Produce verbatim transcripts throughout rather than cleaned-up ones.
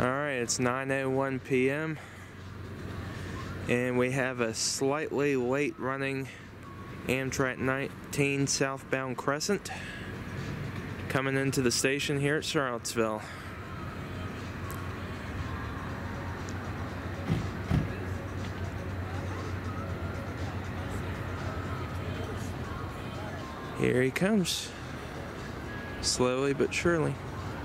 Alright, it's nine oh one p m and we have a slightly late running Amtrak nineteen southbound Crescent coming into the station here at Charlottesville. Here he comes, slowly but surely.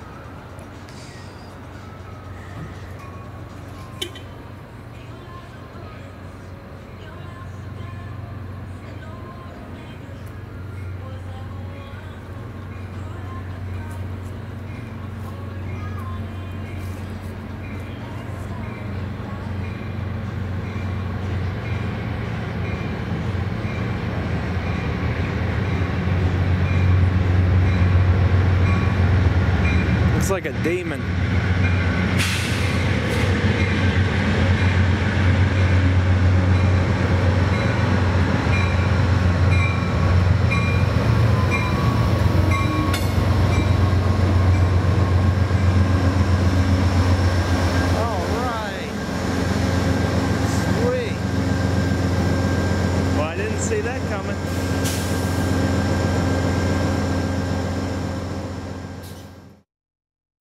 Looks like a demon. All right. Sweet. Well, I didn't see that coming.